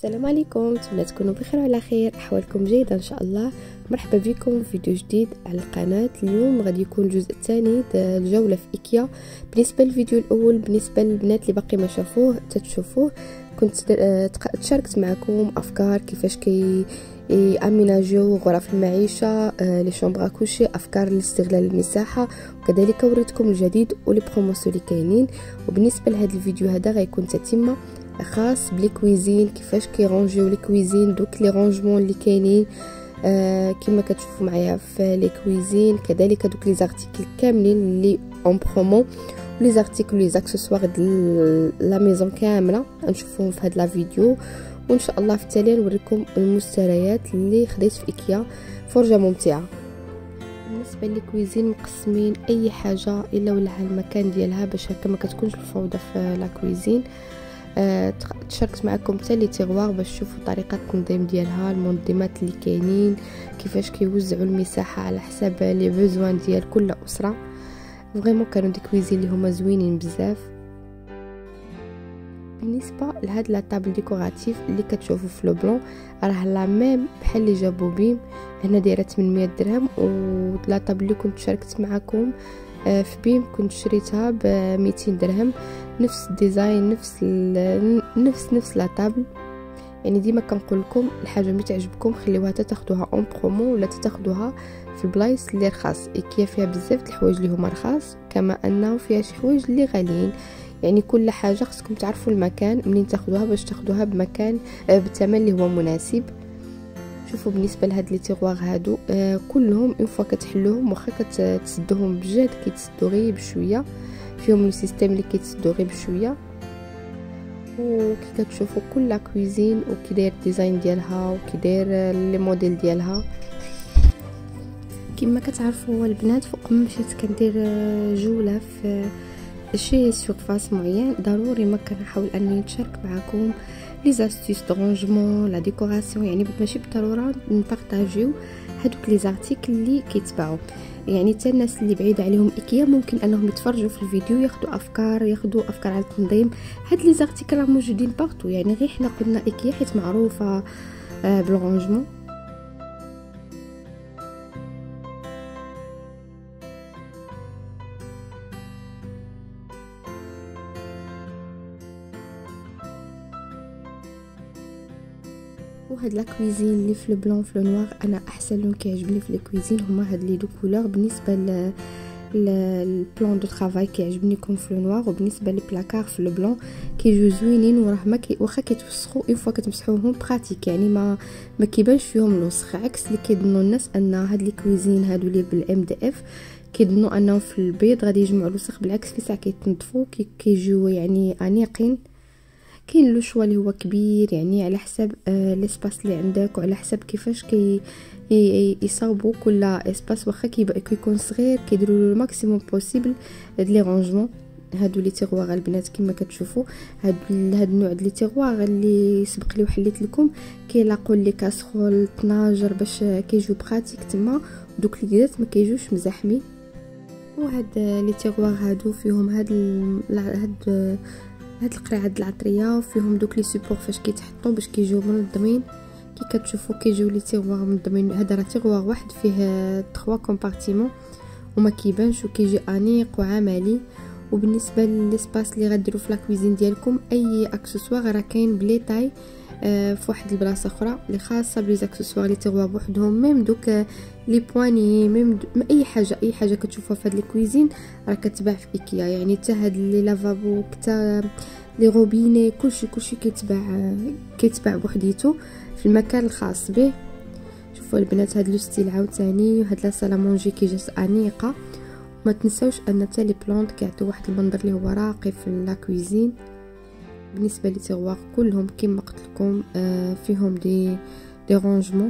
السلام عليكم، نتمنى تكونوا بخير وعلى خير. احوالكم جيده ان شاء الله. مرحبا بكم في فيديو جديد على القناه. اليوم غادي يكون الجزء الثاني الجوله في ايكيا. بالنسبه للفيديو الاول، بالنسبه للبنات اللي باقي ما شافوه تتشوفوه، كنت تشاركت معكم افكار كيفاش اميناجيو غرف المعيشه، لي شومبر كوشي، افكار لاستغلال المساحه، وكذلك وريتكم الجديد ولي بروموسيون اللي كاينين. وبالنسبه لهذا الفيديو هذا غيكون تتمه خاص بلي كويزين، كيفاش كيرونجيو لي كويزين، دوك لي رونجمون اللي كاينين كما كتشوفوا معايا في لي كويزين، كذلك دوك لي زارتيكل كاملين اللي اون برومو، لي زارتيكل لي زاكسسوار ديال لا ميزون كامله نشوفوهم في هذا لا فيديو. وان شاء الله في التالي نوريكم المشتريات اللي خديت في ايكيا. فرجه ممتعه. بالنسبه لي كويزين مقسمين اي حاجه الا ولها المكان ديالها باش هكا ما كتكونش الفوضى في لا كويزين. تشاركت معكم حتى لي تيغوار باش تشوفوا طريقه التنظيم ديالها، المنظمات اللي كاينين، كيفاش كيوزعوا المساحه على حساب لي بوزوان ديال كل اسره. فريمون كانوا دي كويزين اللي هما زوينين بزاف. بالنسبه لهاد لا طابل ديكوراتيف اللي كتشوفوا في لو بلون، راه لا ميم بحال اللي جابوا بيم، هنا دايره 800 درهم. و لا طابل اللي كنت شاركت معكم في بيم كنت شريتها ب 200 درهم. نفس الديزاين، نفس لا طابل. يعني ديما كنقول لكم الحاجه ملي تعجبكم خليوها تاخذوها اون برومو ولا تاخذوها في البلايص اللي رخاص. ايكيا فيها بزاف د الحوايج اللي هما رخاص، كما انه فيها شي حوايج اللي غاليين. يعني كل حاجه خصكم تعرفوا المكان منين تاخذوها باش تاخذوها بمكان بالثمن اللي هو مناسب. شوفوا بالنسبه لهاد لي تيغوار هادو كلهم اون فوا كتحلوهم واخا كتسدوهم بجد كيتسدوا غير بشويه، فيهم لو سيستيم اللي كيتسدوا غير بشويه. وكي كتشوفوا كل كويزين وكي داير الديزاين ديالها وكي داير لي موديل ديالها. كما كتعرفوا البنات، فوق ما مشيت كندير جوله في شي سورفاس معين، ضروري ما كنحاول اني نشارك معكم لي زاستيس دو رونجمون لا ديكوراسيون. يعني ماشي بالضروره نبارطاجيو هادوك لي زارتيكل اللي كيتباعوا. يعني حتى الناس اللي بعيد عليهم ايكيا ممكن انهم يتفرجوا في الفيديو ياخذوا افكار على التنظيم. هاد لي زارتيكل راه موجودين بارتو، يعني غير حنا قلنا ايكيا حيت معروفه بالرونجمون. وهاد لا كويزين اللي في البلون في النوار، انا احسن لون كيعجبني في لي كويزين هما هاد لي دو كولور. بالنسبه البلان دو طرافاي كيعجبني يكون في النوار، وبالنسبه لي بلاكار في البلون كيجيو زوينين، وراه ما واخا كيتوسخوا اون فوا كتمسحوهم براتيك، يعني ما كيبانش فيهم الوسخ، عكس اللي كيظنوا الناس ان هاد لي كويزين هادو اللي بالام دي اف كيظنوا انهم في البيض غادي يجمعوا الوسخ. بالعكس في ساعه كيتنظفوا كيجيو يعني انيقين. كاين لو شوا اللي هو كبير، يعني على حسب ليسباس اللي عندك وعلى حسب كيفاش يصاوبوا كل اسباس. واخا كيكون صغير كيديروا له الماكسيموم بوسيبل هاد لي رونجمون. هادو لي تيغوار البنات كما كتشوفوا، هاد النوع ديال لي تيغوار اللي سبق لي وحليت لكم كيلاقوا لي كاسرول طناجر باش كيجيو براتيك تما، دوك لي ما كيجيوش مزاحمين. وهاد لي تيغوار هادو فيهم هاد القرعه د العطريه، وفيهم دوك لي سيبور فاش كيتحطوا باش كيجيو منظمين. كي كتشوفوا كيجيو لي تيغوار منظمين. هذا راه تيغوار واحد فيه 3 كومبارتيمون وما كيبانش وكيجي انيق وعملي. وبالنسبه للسباس اللي غديروا في لا كويزين ديالكم، اي اكسسوار راه كاين بلي طاي في واحد البلاصه اخرى اللي خاصه بلي زاكسسوار لي تيغوار بوحدهم، ميم دوك لي بواني، ميم اي حاجه كتشوفوها في هاد لي كويزين راه كتباع في ايكيا. يعني حتى هاد لي لافابو حتى لي روبيني كلشي كيتباع بوحديتو في المكان الخاص به. شوفوا البنات هاد لو ستيل عاوتاني، وهاد لا سالامونجي كيجات انيقه. ما تنساوش ان حتى لي بلونط كيعطيو واحد المنظر اللي هو راقي في لا كويزين. بالنسبه لي تيغوار كلهم كما قلت لكم فيهم دي رونجمون.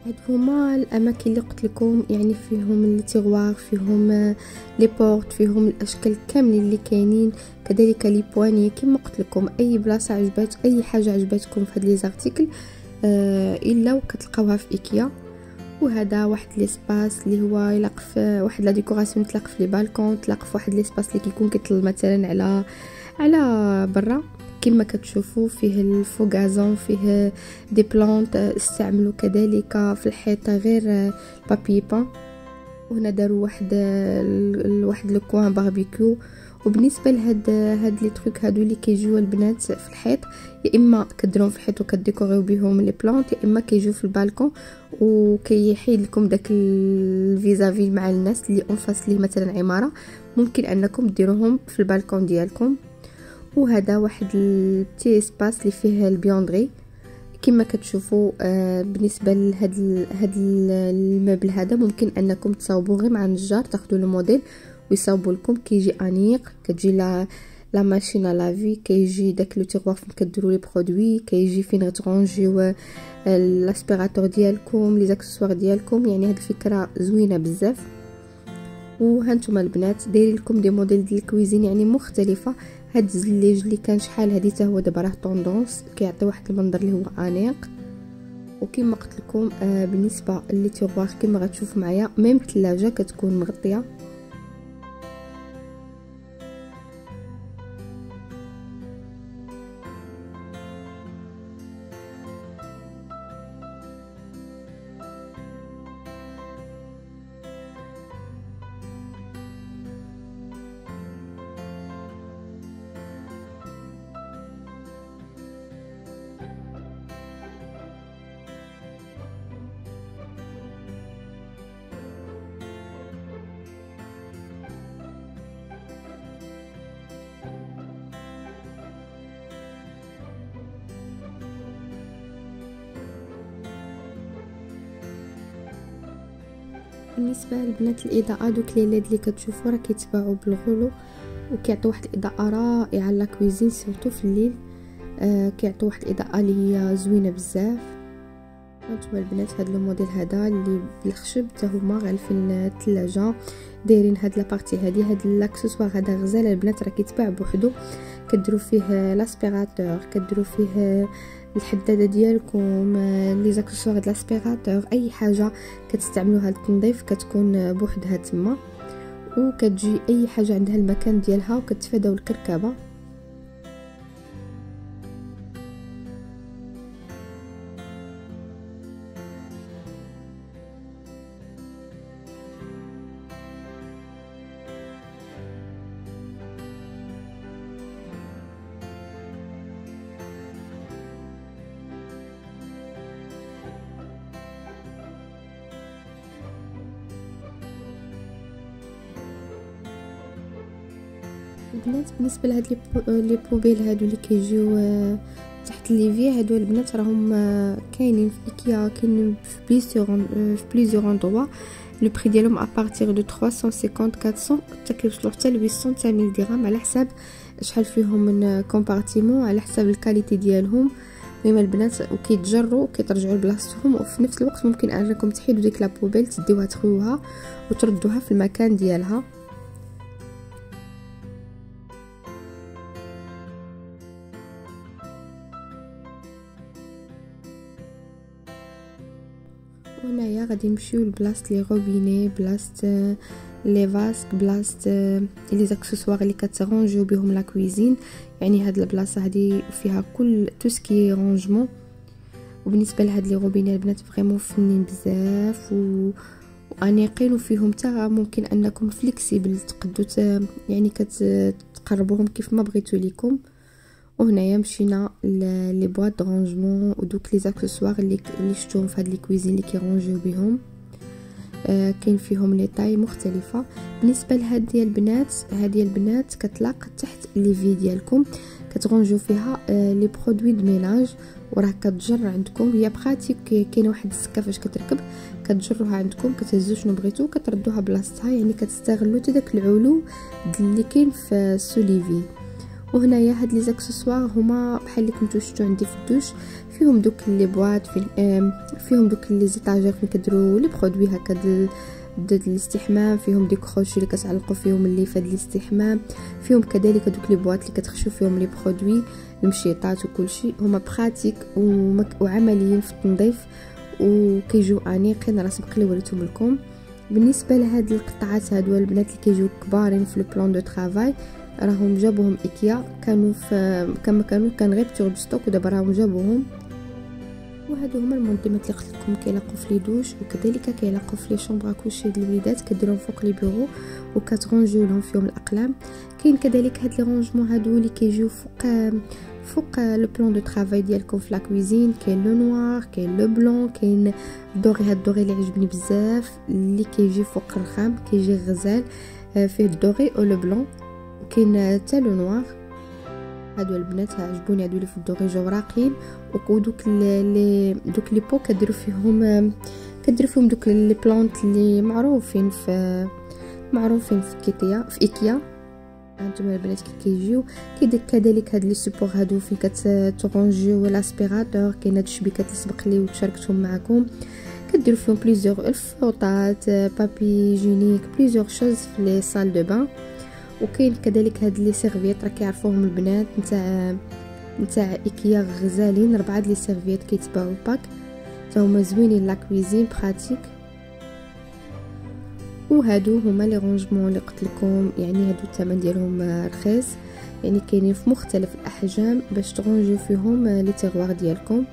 هاد هما الاماكن اللي قلت لكم، يعني فيهم التيغوار، فيهم لي بورت، فيهم الاشكال كاملين اللي كاينين، كذلك لي بواني. كما قلت لكم اي بلاصه عجبات، اي حاجه عجباتكم في هاد لي زارتيكل الا وكتلقاوها في ايكيا. وهذا واحد ليسباس اللي هو يلاق في واحد لا ديكوراسيون، تلاق في لي بالكون، تلاق في واحد ليسباس اللي كيكون كيطل مثلا على برا. كما كتشوفوا فيه الفوغازون، فيه دي بلانت استعملوا كذلك في الحيطه غير البابي بان. وهنا داروا واحد لو كوان باربيكيو. وبالنسبه هاد لي تروك هادو اللي كيجيو البنات في الحيط، يا اما كديروهم في الحيط وكديكوريو بهم لي بلانت، يا اما كيجيو في البالكون وكيحيد لكم داك الفيزافي مع الناس اللي اونفاس ليه مثلا عماره، ممكن انكم ديروهم في البالكون ديالكم. وهذا واحد البتي اسباس اللي فيه البيوندري كما كتشوفوا. بالنسبه لهاد المبل هذا ممكن انكم تصاوبوا غير مع النجار، تاخذوا الموديل ويصاوبوا لكم. كيجي انيق، كتجي لا ماشين لافي، كيجي داك لو تيغوار فين كديروا لي برودوي، كيجي فين غترونجيو الاسبيراتور ديالكم، لي زاكسسوار ديالكم. يعني هاد الفكره زوينه بزاف. وهانتوما البنات دايرين لكم دي موديل ديال الكويزين يعني مختلفه. هاد الزليج اللي كان شحال هادي حتى هو دابا راه طوندونس، كيعطي واحد المنظر اللي هو انيق. وكما قلت لكم بالنسبه لي تيغوار كما غتشوفوا معايا ميم الثلاجه كتكون مغطيه. بالنسبه للبنات الاضاءه، دوك لي ليد اللي كتشوفوا راه كيتباعوا بالغلو وكيعطيو واحد الاضاءه رائعه لا كويزين سورتو في الليل. كيعطيو واحد الاضاءه اللي هي زوينه بزاف. هانتوما البنات هاد لو موديل هذا اللي بالخشب حتى هما غالفين الثلاجه، دايرين هاد لابارتي هاد لاكسسوار هذا غزال البنات راه كيتباع بوحدو. كديروا فيه لاسبيراتور، كديروا فيه الحداده ديالكم، لي زاكسسوار د لاسبيراتور، اي حاجه كتستعملوها للتنظيف كتكون بوحدها تما. وكتجي اي حاجه عندها المكان ديالها وكتفاداو الكركبه. البنات بالنسبه لهاد لي بوبيل هادو اللي كيجيو تحت ليفي، هادو البنات راهم كاينين في ايكيا، كاينين في بليزيور اندروا. لو بري ديالهم ابارتير دو 350 400 حتى كيوصلوا حتى ل 800 حتى 1000 درهم على حساب شحال فيهم من كومبارتيمون، على حساب الكاليتي ديالهم. المهم البنات وكيتجروا وكيترجعوا لبلاصتهم، وفي نفس الوقت ممكن انكم تحيدوا ديك لا بوبيل تديوها تخويوها وتردوها في المكان ديالها. وهنايا غادي نمشيو لبلاصه لي روبيني، بلاصه لي فاسك، بلاصه لي زاكسسوار اللي كترونجيو بهم لا كويزين. يعني هاد البلاصه هادي فيها كل توسكي رونجمون. وبالنسبه لهاد لي روبيني البنات فريمون فنين بزاف وانيقين، وفيهم حتى ممكن انكم فليكسيبل تقدو يعني كتقربوهم كيف ما بغيتو ليكم. وهنايا مشينا لي بواط رونجمون ودوك لي زاكسسوار اللي شفتوهم في هاد لي كويزين اللي كيرونجيو بهم. كاين فيهم لي طاي مختلفه. بالنسبه لهاد ديال البنات، هادي البنات كتلاق تحت ليفي ديالكم، كترونجيو فيها لي برودوي د ميناج، وراه كتجر عندكم. هي براتيك، كاينه واحد السكه فاش كتركب كتجروها عندكم، كتهزوا شنو بغيتو كتردوها بلاصتها. يعني كتستغلوا حتى داك العلو اللي كاين في سوليفي. وهنايا هاد لي زاكسسوار هما بحال اللي كنتو شفتو عندي في الدوش، فيهم دوك لي بواط فيهم دوك لي زيتاجير فين كديروا لي برودوي هكا د الاستحمام، فيهم دي كروشي اللي كتعلقوا فيهم الليفه ديال الاستحمام، فيهم كذلك دوك لي بواط اللي كتخشوا فيهم لي برودوي المشيطات وكلشي. هما براتيك وعمليين في التنظيف وكيجيو انيقين، راه سبق لي وريتهم لكم. بالنسبه لهاد القطعات هادو البنات اللي كيجيو كبارين في لو بلان دو طرافاي، راهم جابوهم ايكيا، كانوا في كان غير بتور دو ستوك ودابا راهم جابوهم. وهادو هما المنظمات اللي قلت لكم كيلاقوا في لي دوش وكذلك كيلاقوا في لي شومبر كوشي ديال الوليدات، كديرهم فوق لي بيرو وكترونجيو لهم فيهم الاقلام. كاين كذلك هاد لي رونجمون هادو اللي كيجيو فوق لو بلان دو طرافاي ديالكم في لا كوزين. كاين لو نوار، كاين لو بلون، كاين الدوري. هاد الدوري اللي عجبني بزاف اللي كيجي فوق الرخام، كيجي غزال فيه الدوري او لو بلون، وكاين حتى لو نوار. هادو البنات عجبوني، هادو اللي في الدوري جاو راقيين. ودوك لي بو كديروا فيهم دوك لي بلانت اللي معروفين في ايكيا. هانتوما البنات كيجيو كذلك هاد لي سوبور هادو فين كترونجيو لاسبيراتور. كاين هاد الشبيكات اللي سبق لي وشاركتهم معكم، كديروا فيهم بليزيور الفوطات، بابي جينيك، بليزيور شوز في لي سال دو بان. وكاين كذلك هاد لي سيرفيات راه كيعرفوهم البنات نتاع ايكيا غزالين، 4 لي سيرفيات كيتباعوا باك، تا هما زوينين لا كويزين براتيك. وهادو هما لي رونجمون اللي قلت لكم، يعني هادو الثمن ديالهم رخيص، يعني كاينين في مختلف الاحجام باش ترونجيو فيهم لي تيغوار ديالكم.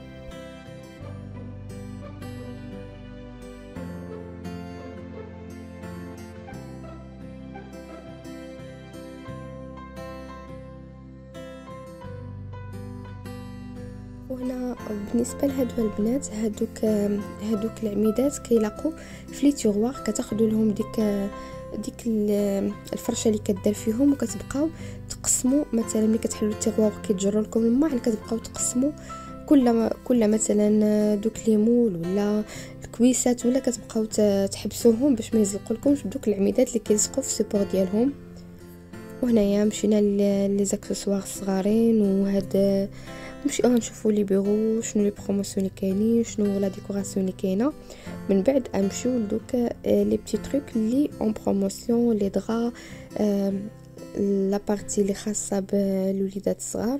وهنا بالنسبه لهادو البنات، هادوك العميدات كيلاقوا في لي تيغوار، كتاخذوا لهم ديك الفرشه اللي كدار فيهم وكتبقاو تقسموا. مثلا ملي كتحلوا التيغوار كيتجروا لكم الماء، كتبقاو تقسموا كل مثلا دوك ليمول ولا الكويسات ولا كتبقاو تحبسوهم باش ما يزلقوا لكمش بدوك العميدات اللي كيلصقوا في السيبور ديالهم. وهنايا مشينا لي زاكسسوار صغارين، وهاد نمشيو نشوفوا لي بيرو شنو لي بروموسيون اللي كاينين، شنو لا ديكوراسيون اللي كاينه. من بعد نمشيو لدوك لي بتي تروك اللي اون بروموسيون، لي دغا، لا بارتي اللي خاصه بالوليدات الصغار.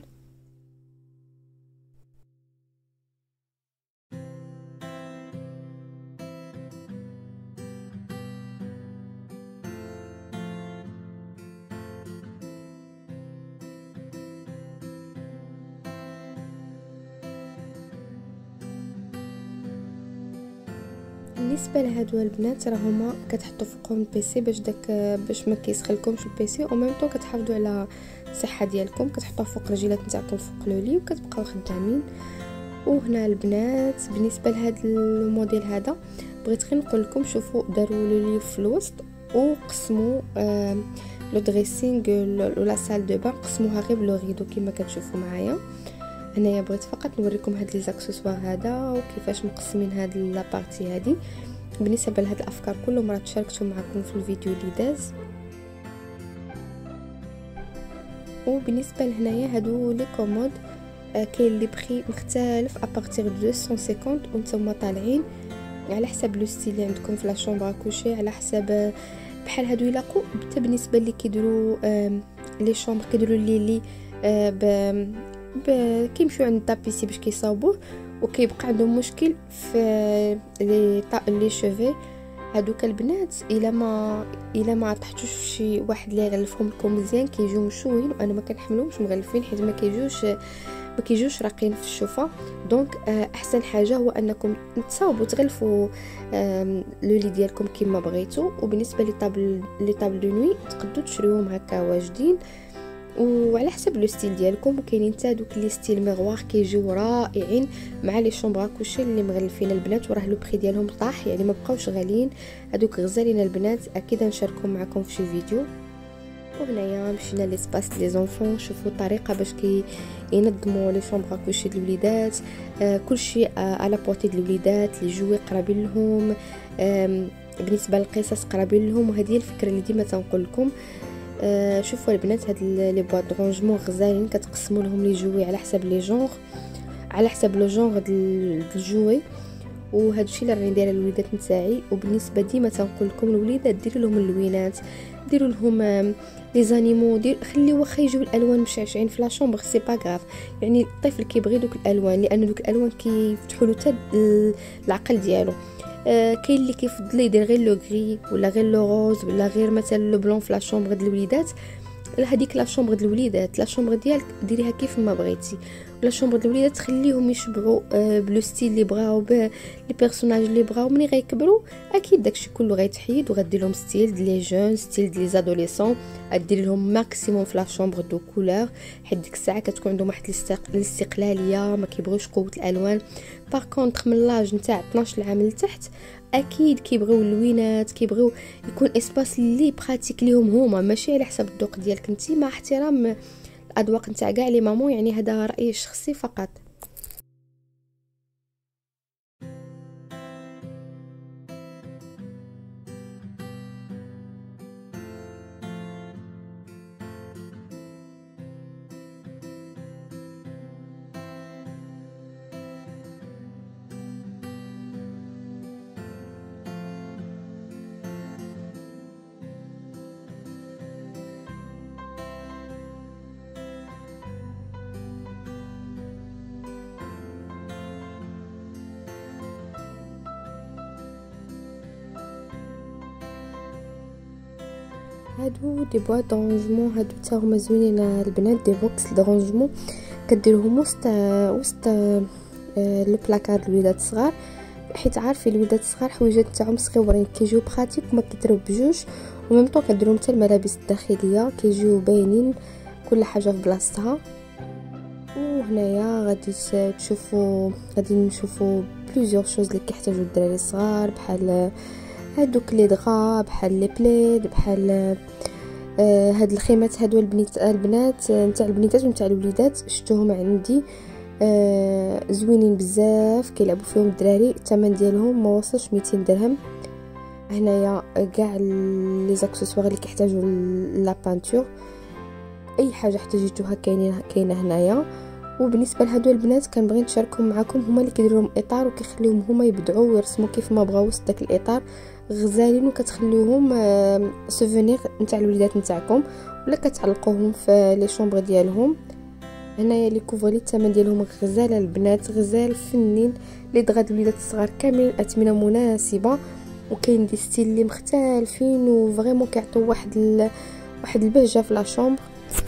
بالنسبه لهادو البنات راه هما كتحطوا فوقهم البيسي باش ما كيسخلكمش البيسي، او ميم طون كتحافظوا على الصحه ديالكم. كتحطوه فوق الرجيلات نتاعكم فوق لو لي وكتبقاو خدامين. وهنا البنات بالنسبه لهاد الموديل هذا بغيت غير نقول لكم، شوفوا داروا لو لي في الوسط وقسموا لو دريسينغ ولا سال دو بان، قسموها غير بلو ريدو كما كتشوفوا معايا. هنايا بغيت فقط نوريكم هاد لي زاكسسوار هذا وكيفاش مقسمين هاد لا بارتي هادي. بالنسبه لهاد الافكار كلهم راه تشاركتهم معكم في الفيديو اللي داز. وبالنسبه لهنايا هادو لي كومود كاين لي بري مختلف ابارتير دو 250 وانتم طالعين على حسب لو ستيل اللي عندكم في لا شومبر كوشي، على حسب بحال هادو يلاقوا. حتى بالنسبه اللي كيديروا لي شومبر كيديروا لي كيمشيو عند الطابيسي باش كيصاوبوه وكيبقى عندهم مشكل في لي شوفي. هادوك البنات الا ما طحتوش في شي واحد اللي يغلفهم لكم مزيان كيجيو مشوين، وانا ما كنحملهمش مغلفين حيت ما كيجوش راقين في الشوفه. دونك احسن حاجه هو انكم تصاوبوا تغلفوا لو لي ديالكم كما بغيتو. وبالنسبه لي طابل دو نوي تقدروا تشريوهم هكا واجدين وعلى حسب لو ستيل ديالكم. وكاينين حتى دوك لي ستيل ميغوار كيجيو رائعين مع لي شومبر كوشي اللي مغلفين البنات، وراه لو بري ديالهم طاح، يعني ما بقاوش غاليين، هذوك غزالين البنات. اكيد نشاركهم معكم في شي فيديو. وهنايا مشينا ليسباس لي زونفون، شوفوا الطريقه باش ينظموا لي شومبر كوشي د الوليدات، كلشي على بورتي د الوليدات، لي جوي قرابين لهم، بالنسبه للقصص قرابين لهم. وهذه الفكره اللي ديما تنقول لكم، شوفوا البنات هاد لي بواط رونجمون غزالين، كتقسموا لهم لي جوي على حسب لي جونغ، على حسب لو جونغ ديال الجوي. وهذا الشيء اللي راني دايره الوليدات نتاعي. وبالنسبه ديما تنقول لكم الوليدات ديروا لهم اللوينات، ديروا لهم لي زانيمو، خلي واخا يجيو الالوان مشعشعين في لا شومبر سي با غاف، يعني الطفل كيبغي دوك الالوان لان دوك الالوان كيفتحوا له حتى العقل ديالو. كاين اللي كيفضل يدير غير لو غري ولا غير لو روز ولا غير مثلا لو بلون في لا شومبر ديال الوليدات. هذيك لا شومبر ديال الوليدات، لا شومبر ديالك ديريها كيف ما بغيتي، ولا شومبر ديال الوليدات خليهم يشبعوا بلو ستيل اللي بغاو، لي بيرسوناج اللي بغاو. ملي غيكبروا اكيد داكشي كله غيتحيد وغدير لهم ستيل ديال لي جون، ستيل ديال لي زادوليسون، غدير لهم ماكسيموم في لا شومبر دو كولور، حيت ديك الساعه كتكون عندهم واحد الاستقلاليه، ما كيبغيوش قوه الالوان. باغ كونطخ من لاج نتاع 12 عام لتحت اكيد كيبغيو اللوينات، كيبغيو يكون اسباس اللي براتيك ليهم هما، ماشي على حسب الذوق ديالك انت، مع احترام الاذواق نتاع كاع لي مامون، يعني هذا رايي الشخصي فقط. هادو دي بواط دونجمون، هادو تا هما زوينين البنات، دي بوكس دونجمون كديرهم وسط لو بلاكار الوليدات الصغار، حيت عارفين الوليدات الصغار حويجات تاعهم صغيورين كيجيو براتيك وما كيضرب بجوج، وميم طون كديرهم حتى الملابس الداخليه كيجيو باينين كل حاجه في بلاصتها. وهنايا غادي نشوفوا بليزيور شوز اللي كيحتاجوا الدراري الصغار، بحال هادوك لي دغا، بحال لي بليد، بحال هاد الخيمات. هادو البنات نتاع البنيتات ونتاع الوليدات شفتوهم عندي زوينين بزاف، كيلعبوا فيهم الدراري. الثمن ديالهم ما وصلش 200 درهم. هنايا كاع لي زاكسسوار اللي كيحتاجوا لا بانتور، اي حاجه احتاجيتوها كاينه هنايا. وبالنسبه لهادو البنات كنبغي نشاركهم معكم، هما اللي كيديروا لهم اطار وكيخليوهم هما يبدعوا ويرسموا كيف ما بغاو وسط داك الاطار، غزالين، وكتخليوهم سوفونير نتاع الوليدات نتاعكم، ولا كتعلقوهم في لي شومبر ديالهم. هنايا لي كوفرلي الثمن ديالهم غزاله البنات، غزال فنين. لي دغاد الوليدات الصغار كاملين اثمنه مناسبه، وكاين دي ستيل اللي مختلفين وفريمون كيعطيو واحد البهجه في لا شومبر.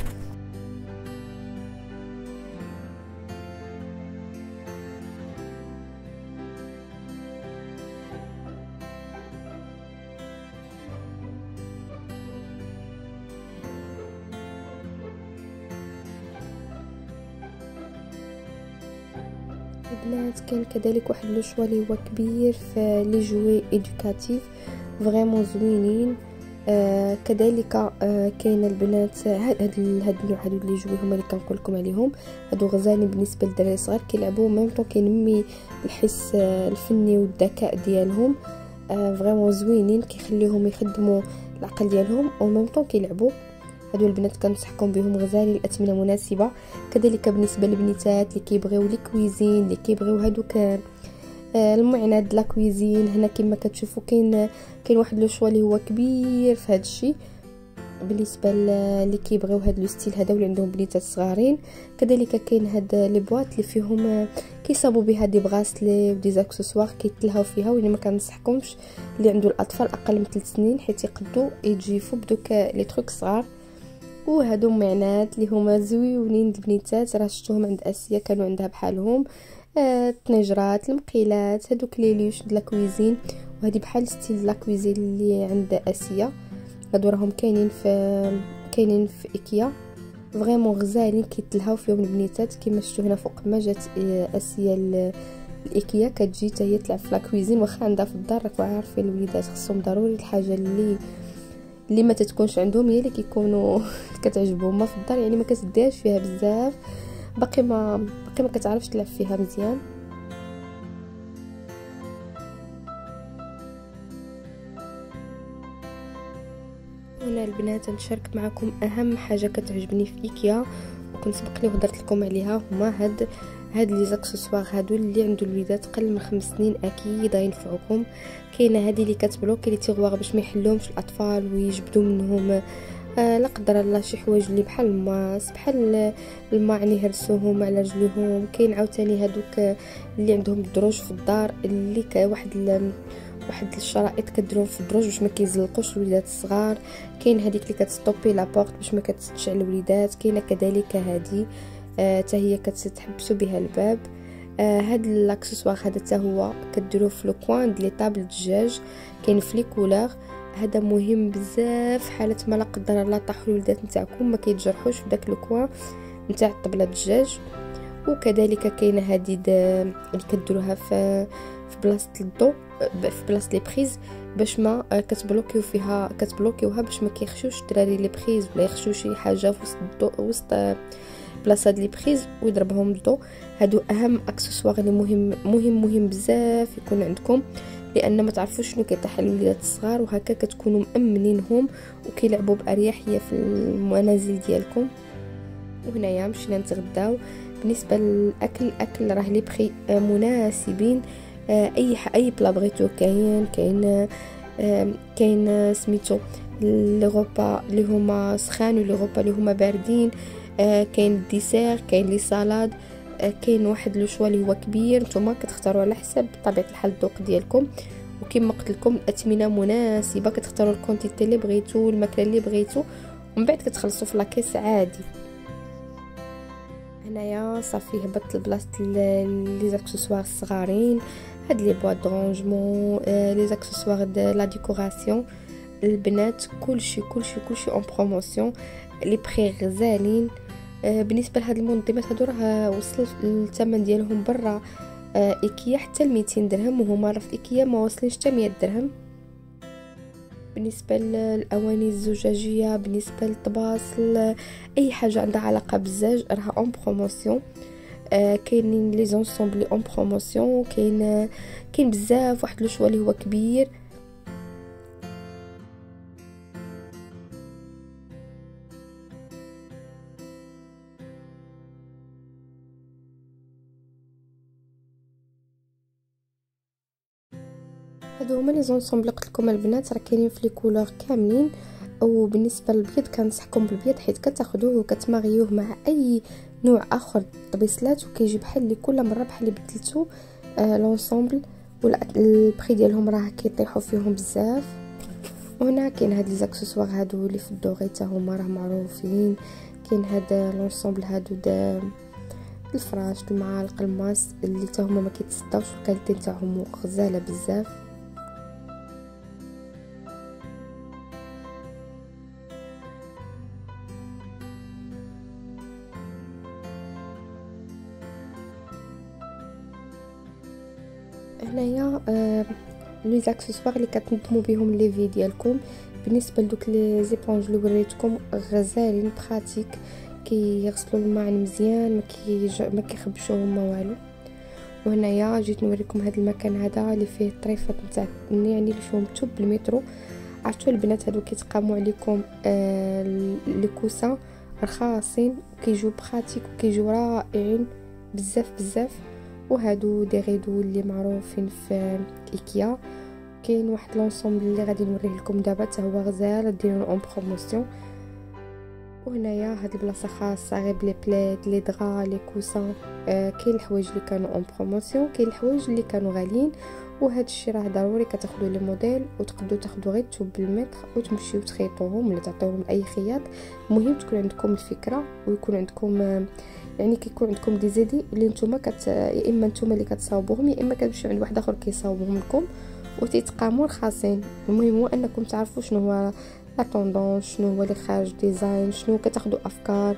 البنات كاين كذلك واحد لو شوا اللي هو كبير في لي جوي ايدوكاتيف فريمون زوينين. كذلك كاين البنات هاد النوع هادو لي جوي هما اللي كنقول لكم عليهم، هادو غزالين بالنسبه للدراري الصغار، كيلعبوا ميم طون كينمي الحس الفني والذكاء ديالهم. فريمون زوينين، كيخليهم يخدموا العقل ديالهم وميم طون كيلعبوا. هادو البنات كنصحكم بهم، غزالين، الاثمنه مناسبه. كذلك بالنسبه للبنيتات اللي كيبغيو لي كويزين، اللي كيبغيو هادوك المعينات د لا كويزين، هنا كما كتشوفوا كاين واحد لو شوا اللي هو كبير في هذا الشيء بالنسبه اللي كيبغيو هاد لو ستيل هذا واللي عندهم بنيتات صغارين. كذلك كاين هاد لي بواط اللي فيهم كيصابوا بها دي بغاسلي ودي زاكسسوار كيتلهاو فيها، وانا ما كنصحكمش اللي عنده الاطفال اقل من 3 سنين حيت يقدوا يجيفوا بدوك لي تروك صغار. وهادو معنات اللي هما زويونين البنيتات، راه شفتوهم عند اسيا كانوا عندها بحالهم. الطنجرات، المقيلات، هادوك لي ليش د لا كويزين، وهذه بحال ستيل لا كويزين اللي عند اسيا. هادو راهم كاينين في ايكيا، فريمون غزالين، كيتلهاو فيهم البنيتات كما شفتوا هنا فوق. ما جات اسيا الايكيا كتجي حتى هي تلعب في لا كويزين، واخا عندها في الدار. راكم عارفين الوليدات خصهم ضروري الحاجه اللي ما تتكونش عندهم هي اللي كيكونوا كتعجبهم ما في الدار، يعني ما كتديهاش فيها بزاف، باقي ما كتعرفش تلعب فيها مزيان. وهنا البنات نشارك معكم اهم حاجه كتعجبني في ايكيا، وكنت سبقني وهضرت لكم عليها. هما هاد لي زاكسسوار هادو اللي عندو الوليدات قل من 5 سنين اكيد غينفعوكم. كاينه هذه اللي كتبلوكي لي تيغواغ باش ما يحلوهمش الاطفال ويجبدوا منهم لا قدر الله شي حوايج اللي بحال الماس بحال الماء يعني يهرسوهم على رجليهم. كاين عاوتاني هادوك اللي عندهم الدروج في الدار اللي واحد الشرائط كديرهم في الدروج باش ما كيزلقوش الوليدات الصغار. كاين هذيك اللي كتستوبي لابورت باش ما كتسدش على الوليدات. كاينه كذلك هذه حتى هي كتحبسوا بها الباب. هاد الاكسسوار هذا حتى هو كديروه في لو كوان ديال طابل الدجاج، كاين في لي كولور. هذا مهم بزاف حاله ما لا قدر الله طاحوا الوليدات نتاعكم ما كيتجرحوش في داك لو كوان نتاع طبله الدجاج. وكذلك كاينه هذه اللي كديروها في بلاصه الضو، في بلاصه لي بريز باش ما كتبلوكيوها باش ما كيخشوش الدراري لي بريز ولا يخشوا شي حاجه في وسط الضو وسط بلاصه لي بريز ويضربهم الضو. هادو اهم اكسسوار اللي مهم بزاف يكون عندكم، لان ما تعرفوش شنو كيطيح للوليدات الصغار، وهكا كتكونوا مامنينهم وكيلعبوا باريحيه في المنازل ديالكم. وهنايا مشينا نتغداو. بالنسبه للاكل راه لي بري مناسبين. اي بلا بغيتو كاين سميتو لي غوبا اللي هما سخان ولي غوبا اللي هما باردين. كاين الديسير، كاين لي سالاد، كاين واحد لو شوا اللي هو كبير. نتوما كتختاروا على حسب طبيعه الحال الذوق ديالكم، وكما قلت لكم الاثمنه مناسبه. كتختاروا الكونتيتي اللي بغيتو الماكله اللي بغيتو ومن بعد كتخلصوا في لاكيس عادي. هنايا صافي هبطت لبلاصه لي زاكسسوار الصغارين. هاد لي بواط درونجمون، لي زاكسسوار د لا ديكوراسيون البنات، كلشي اون بروموسيون، لي بري غزالين. بالنسبه لهاد المنظمات هادو راه وصل الثمن ديالهم برا ايكيا حتى 200 درهم، وهما راه في ايكيا ما واصلينش حتى 100 درهم. بالنسبه للاواني الزجاجيه، بالنسبه للطباس، اي حاجه عندها علاقه بالزاج راها اون بروموسيون. كاينين لي زونسومبل اون بروموسيون. كاين بزاف. واحد لو شوا اللي هو كبير. هادو هما لي زونسومبل قلت لكم البنات راه كاينين في لي كولور كاملين. وبالنسبه للبيض كنصحكم بالبيض حيت كتاخذوه وكتماغيوه مع اي نوع اخر طبيسلات وكيجي بحال اللي كل مره بحال اللي بدلتو لونسومبل، والبري ديالهم راه كيطيحوا فيهم بزاف. وهنا كاين هاد لي زاكسسوار هادو اللي في الدوغي حتى هما راه معروفين. كاين هذا لونسومبل هادو د الفراش، المعالق، الماس اللي حتى هما ما كيتصداوش، الكاليتي تاعهم غزاله بزاف. هنايا لي زاكسسوار اللي كتنظموا بهم لي في ديالكم. بالنسبه لدوك لي زيبونج اللي وريتكم غزالين براتيك، كيغسلوا الماعن مزيان، ما كيخبشوهم ما والو. وهنايا جيت نوريكم هذا المكان هذا اللي فيه الطريفات نتاع يعني اللي فيهم توب بالمترو. عرفتوا البنات هادو كيتقاموا عليكم لي كوسا رخاصين وكيجيو براتيك وكيجيو رائعين بزاف. وهادو دي غيدو اللي معروفين في ايكيا. كاين واحد لونسومبل اللي غادي نوريه لكم دابا حتى هو غزال ديالو اون بروموسيون. وهنايا هاد البلاصه خاصه غير بلي بليد لي دغا لي كوسان. كاين الحوايج اللي كانوا اون بروموسيون، كاين الحوايج اللي كانوا غاليين. وهذا الشيء راه ضروري كتاخذوا لي موديل وتقدروا تاخذوا غير توب بالمتر وتمشيو تخيطوهم ولا تعطيوهم لاي خياط. المهم تكون عندكم الفكره ويكون عندكم يعني كيكون عندكم دي زيدي اللي نتوما يا اما نتوما اللي كتصاوبوهم يا اما كتمشيو عند واحد اخر كيصاوبهم لكم وتيتقاموا رخاصين. المهم هو انكم تعرفوا شنو هو لا طوندونس، شنو هو اللي خارج ديزاين، شنو كتاخذوا افكار.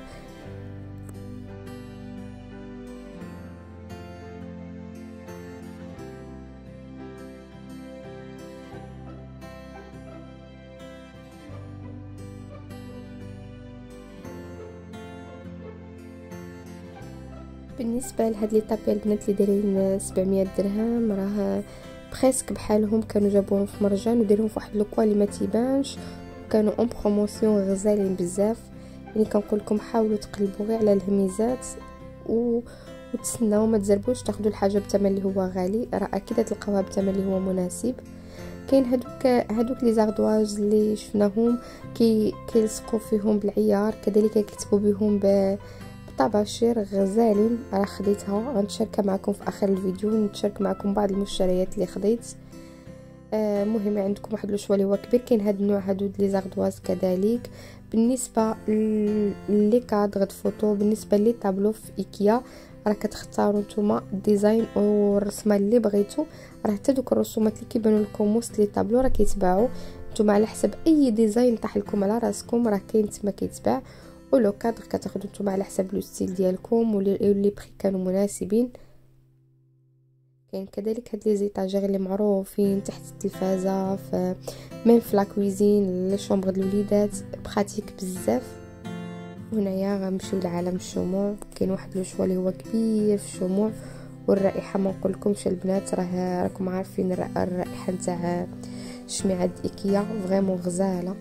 بالنسبه لهاد لي طابي البنات اللي دايرين 700 درهم راه بريسك بحالهم، كانوا جابوهم في مرجان وديروهم في واحد لوكوا اللي ما تيبانش كانوا اون بروموسيون غزالين بزاف. يعني كنقول لكم حاولوا تقلبوا غير على الهميزات وتسناو، ما تزربوش تاخذوا الحاجه بثمن اللي هو غالي، راه اكيد تلقاوها بثمن اللي هو مناسب. كاين هادوك لي زاردواج اللي شفناهم كيلصقوا فيهم بالعيار، كذلك كيكتبوا بهم بطباشير غزالين. راه خديتها غنشاركها معكم في اخر الفيديو، نتشارك معكم بعض المشتريات اللي خديت. مهم عندكم واحد لو شوا اللي هو كبير. كاين هاد النوع هادو لي زاردواز كذلك. بالنسبه لي كادغ فوتو، بالنسبه لي طابلو في ايكيا، راه كتختاروا نتوما الديزاين والرسمه اللي بغيتو. راه حتى دوك الرسومات اللي كيبانوا لكم وسط لي طابلو راه كيتباعوا نتوما على حسب اي ديزاين طاح لكم على راسكم، راه كاين تما كيتباع. ولو كادغ كتاخذوا نتوما على حسب لو ستيل ديالكم واللي بري كانوا مناسبين. كاين كذلك هاد لي زيطاجير اللي معروفين تحت التلفازه، في ميم في لاكويزين لي شومبر د الوليدات، براتيك بزاف. هنايا غنمشيو لعالم الشموع. كاين واحد لو شوا اللي هو كبير في الشموع، والرائحه ما نقولكمش البنات، راكم عارفين الرائحه نتاع شميعه ايكيا فريمون غزاله.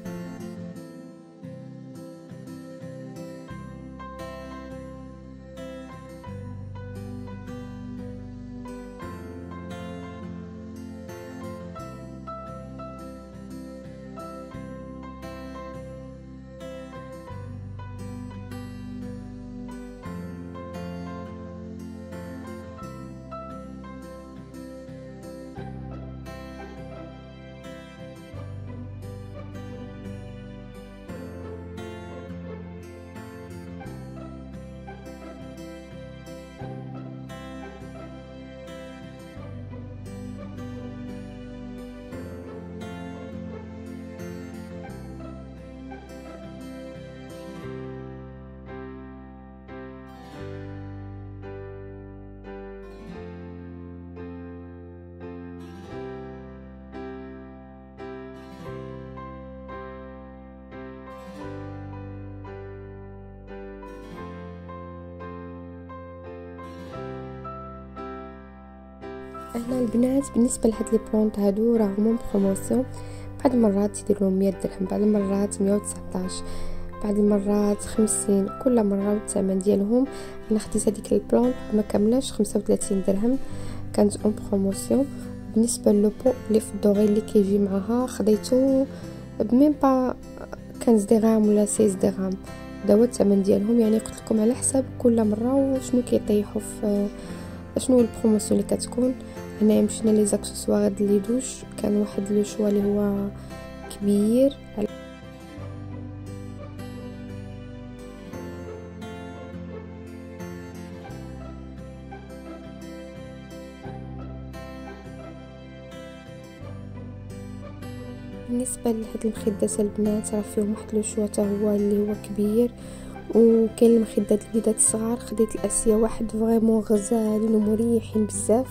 هنا البنات بالنسبه لهاد لي بلونط هادو راهم بروموسيون، بعض المرات يديروا 100 درهم، بعض المرات 119، بعض المرات 50، كل مره والثمن ديالهم. انا خديت هذيك البلونط ما كاملاش 35 درهم، كانت اون بروموسيون. بالنسبه للبو اللي في الدوغي اللي كيجي معها خديته بميم با 15 درهم ولا 16 درهم، دا هو الثمن ديالهم. يعني قلت لكم على حساب كل مره وشنو كيطيحوا في شنو البروموسيون اللي كتكون. هنا مشينا لي زاكسسوار د لي دوش، كان واحد لو شوا اللي هو كبير. بالنسبه لهاد المخدات البنات راه فيهم واحد لو شوا حتى هو اللي هو كبير. وكاين المخدات الوليدات الصغار، خديت الاسيا واحد فريمون غزالين ومريحين بزاف.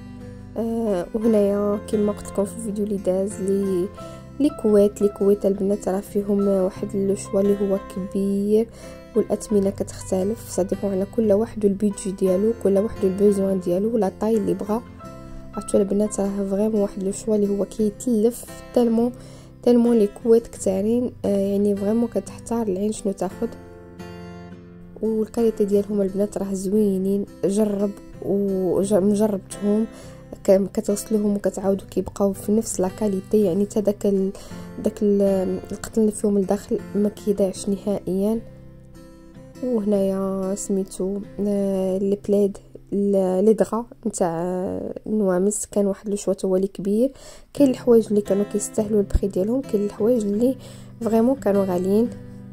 وهنايا كما قلت لكم في الفيديو اللي داز لي كويت البنات راه فيهم واحد لو شوا اللي هو كبير، والاثمنه كتختلف، صدقوا على كل واحد والبيدجي ديالو، كل واحد والبوزوان ديالو ولا طاي اللي بغا. عرفتوا البنات راه فريمون واحد لو شوا اللي هو كيتلف تالمون لي كويت كتارين. يعني فريمون كتحتار العين شنو تاخذ. والكاليتي ديالهم البنات راه زوينين، جرب ومجربتهم، كتغسلوهم وكتعاودوا كيبقاو في نفس لا كاليتي. يعني حتى داك القطن اللي فيهم الداخل ما كيضيعش نهائيا. وهنايا سميتو لي بليد لي دغا نتاع النوامس، كان واحد لو شوا هو اللي كبير. كاين الحوايج اللي كانوا كيستاهلوا البري ديالهم، كاين الحوايج اللي فريمون كانوا غاليين.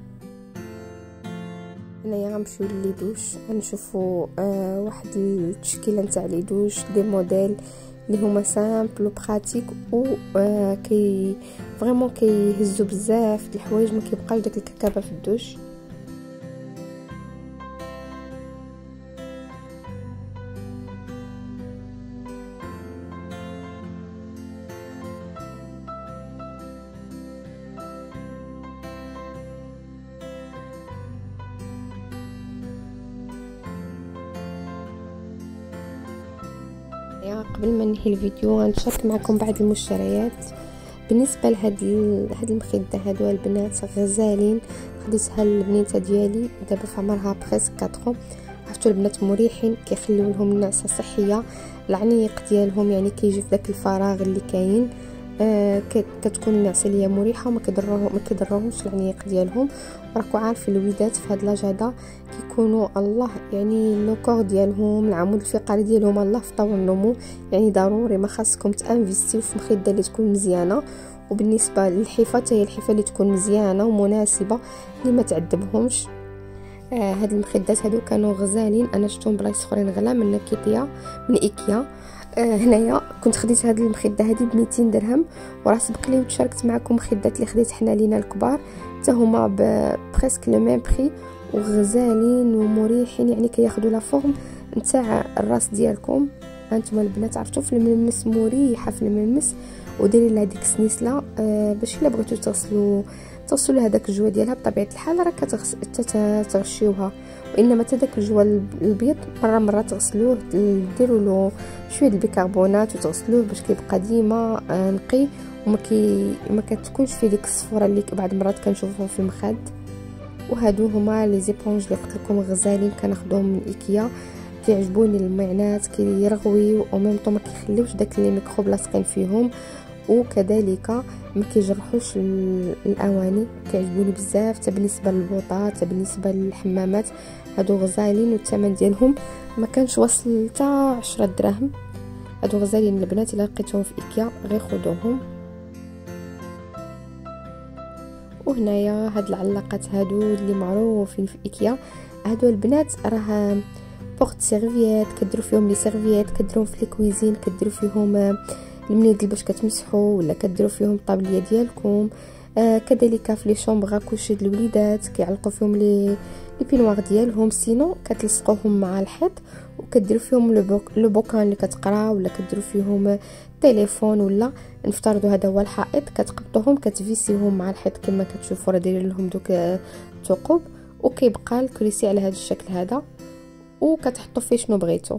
هنايا غنمشيو لي دوش، غنشوفوا واحد التشكيله نتاع لي دوش دي موديل اللي هما سامبل وبراتيك و كي فريمون كيهزوا بزاف د الحوايج، ما كيبقاش داك الكركبه في الدوش. قبل ما ننهي الفيديو غنشارك معكم بعض المشتريات. بالنسبه لهاد المخده هادو البنات غزالين، خديتها للبنيته ديالي دابا في عمرها بريسك 4 عرفتوا البنات مريحين، كيخليو لهم النعسه صحيه، العنيق ديالهم يعني كيجي في داك الفراغ اللي كاين. كتكون النعسه ليا مريحه وما كيضرهمش العنيق ديالهم. راكو عارفين الوليدات في هاد لاج هذا كيكونوا الله يعني لو كور ديالهم العمود الفقري ديالهم الله في طور النمو، يعني ضروري ما خاصكم تانفيستيو في مخده اللي تكون مزيانه. وبالنسبه للحفه هي الحفه اللي تكون مزيانه ومناسبه اللي ما تعذبهمش. هاد المخدات هادو كانوا غزالين، انا شفتهم بلايص اخرين غلا من ايكيا. هنايا كنت خديت هاد المخده هادي ب 200 درهم، وراه سبق لي وتشاركت معكم مخدات اللي خديت حنا لينا الكبار حتى هما بريسك لو ميم بري وغزالين ومريحين، يعني كياخذوا لا فورم نتاع الراس ديالكم. هانتوما البنات عرفتوا في الملمس مريحه في الملمس، وديري لها ديك السنيسله باش الا بغيتو توصلوا هذاك الجوا ديالها بطبيعه الحال راه تغشيوها، وانما حتى داك الجوا الابيض مره تغسلوه، ديروا له شويه البيكربونات وتغسلوه باش كيبقى ديما نقي وما كتكونش فيه ديك الصفوره اللي بعض المرات كنشوفوهم في المخد. وهادو هما لي زيبونج اللي قلت لكم غزالين كناخذهم من ايكيا، كيعجبوني المعنات كيرغويو او ميم طون ما كيخليوش داك لي ميكروب لاصقين فيهم، وكذلك ما كيجرحوش الاواني، كيعجبوني بزاف. حتى بالنسبه للبوطات حتى بالنسبه للحمامات هادو غزالين، والثمن ديالهم ما كانش وصل حتى 10 دراهم. هادو غزالين البنات، الا لقيتهم في ايكيا غير خذوهم. وهنايا هاد العلاقات هادو اللي معروفين في ايكيا، هادو البنات راه بورت سيرفيات، كديروا فيهم لي سيرفيات، كديروهم في الكويزين، كديروا فيهم المناديل باش كتمسحوا، ولا كديروا فيهم الطابليه ديالكم. كذلك في لي شومبر كوشي د الوليدات كيعلقوا فيهم لي بينوار ديالهم، سينو كتلصقوهم مع الحيط وكديروا فيهم لو بوكان اللي كتقرا، ولا كديروا فيهم التليفون، ولا نفترضوا هذا هو الحائط كتقبطوهم كتفيسيوهم مع الحيط كما كتشوفوا راه دايرين لهم دوك الثقوب، وكيبقى الكريسي على هذا الشكل هذا، وكتحطوا فيه شنو بغيتو.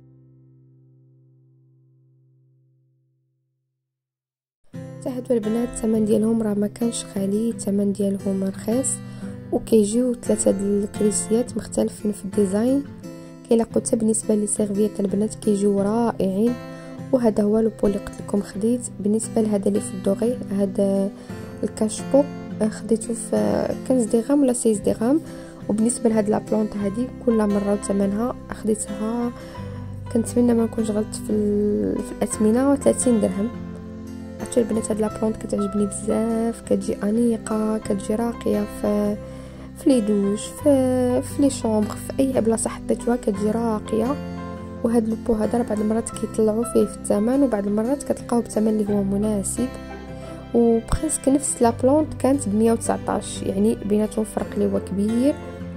هادو البنات الثمن ديالهم راه ما كانش غالي، الثمن ديالهم رخيص، وكيجيو 3 د الكريسيات مختلفين في الديزاين، كيلاقوا حتى بالنسبه لي سيرفيات البنات كيجيو رائعين. وهذا هو لو بول اللي قلت لكم خديت. بالنسبه لهذا اللي في الدوغي هذا الكاشبو خديته في 15 درهم ولا 16 درهم. وبالنسبه لهاد لا بلونط هذه كل مره وثمنها خديتها، كنتمنى ما نكونش غلطت في الاثمنه، 30 درهم. عرفتوا البنات هاد لا بلونط كتعجبني بزاف، كتجي انيقه، كتجي راقيه في لي دوش، في لي شومبر، في اي بلاصه حطيتوها كتجي راقيه. وهاد لوبو هذا بعض المرات كيطلعوا فيه في الثمن، وبعض المرات كتلقاوه بثمن اللي هو مناسب. وبريسك نفس لا بلونط كانت ب 119، يعني بيناتهم فرق اللي هو كبير.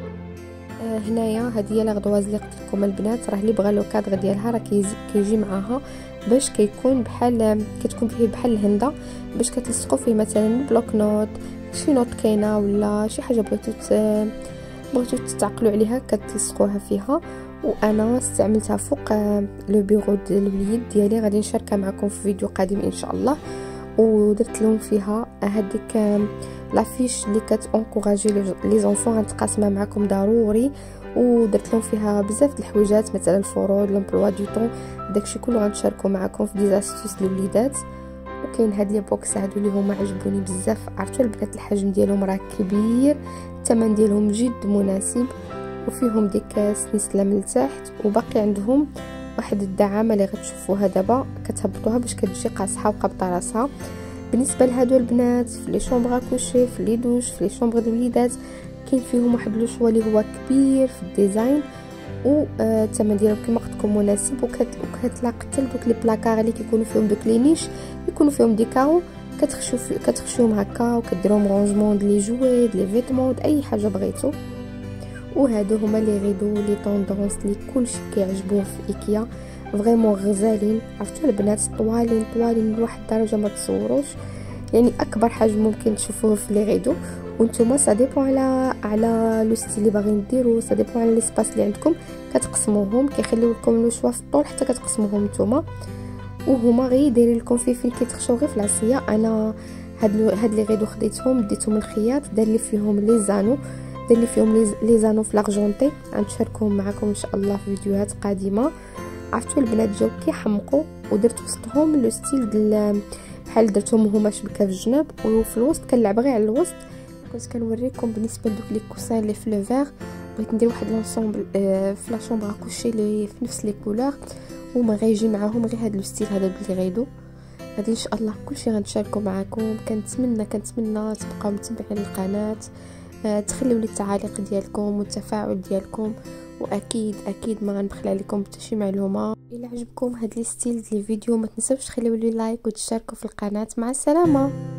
هنايا هذه هي لا غدواز اللي قلت لكم البنات، راه اللي بغى لو كادر ديالها راه كيجي معاها باش كيكون بحال كتكون فيه بحال الهنده، باش كتلصقوا فيه مثلا بلوك نوت، شي نوت كاينه ولا شي حاجه بغيتو تتعقلوا عليها كتلصقوها فيها. وانا استعملتها فوق لو بيرو ديال الوليد ديالي، غادي نشاركها معكم في فيديو قادم ان شاء الله. ودرت لهم فيها هذيك لافيش اللي كتونكوراجي لي زونفون، غنتقاسمها معكم ضروري. ودرت لهم فيها بزاف د الحويجات مثلا الفروض، لومبلوا دو طون، داكشي كله غنشاركو معكم في ديزاستوس للوليدات. وكاين هاد لي بوكس هادو اللي هما عجبوني بزاف. عرفتوا البنات الحجم ديالهم راه كبير، الثمن ديالهم جد مناسب، وفيهم ديك سنسله من التحت، وباقي عندهم واحد الدعامه اللي غتشوفوها دابا كتهبطوها باش كتجي قاصحه وقابطه راسها. بالنسبه لهادو البنات في لي شومبر كوشي، في لي دوش، في لي شومبر د الوليدات كاين فيهم واحد لو شوا اللي هو كبير في الديزاين، والثمن ديالهم كما قلت لكم مناسب. وكتلاقى حتى دوك لي بلاكار اللي كيكونوا فيهم دوك لي نيش يكونوا فيهم دي كاو، كتخشوهم هكا وكديروهم رونجمون د لي جوي د لي فيتمون د اي حاجه بغيتو. وهادو هما لي ريدو لي طوندونس لي كلشي كيعجبوه في ايكيا، فريمون غزالين. عرفتوا البنات طوالين لواحد الدرجه ما تصوروش، يعني اكبر حجم ممكن تشوفوه في لي ريدو. وانتم سا ديبون على لو ستيل اللي باغيين ديروا، سا ديبون على ليسباس اللي عندكم كتقسموهم، كيخليو لكم لو شوا في الطول حتى كتقسموهم نتوما. وهما غير دايرين لكم فلفل كيتخشوا غير في العصيه. انا هاد لي غيدو خديتهم ديتهم الخياط دار لي فيهم لي زانو، دار لي فيهم لي زانو في لارجونتي، غنشاركهم معكم ان شاء الله في فيديوهات قادمه. عرفتوا البنات جاو كيحمقوا ودرت وسطهم لو ستيل ديال بحال درتهم هما شبكه في الجناب، وفي الوسط كنلعب غير على الوسط. كنت كنوريكم بالنسبه لدوك لي كوسان لي في لو فيغ، بغيت ندير واحد لونسومبل في لا شومبر كوشي لي في نفس لي كولور، وما غيجي معاهم غير هاد لو ستيل هذا اللي غيدو. غادي ان شاء الله كلشي غنشاركو معكم. كنتمنى تبقاو متبعين القناه، تخليو لي التعاليق ديالكم والتفاعل ديالكم، واكيد ما غنبخل عليكم حتى شي معلومه. الا عجبكم هاد لي ستيل ديال الفيديو ما تنساوش تخليو لي لايك وتشاركوا في القناه. مع السلامه.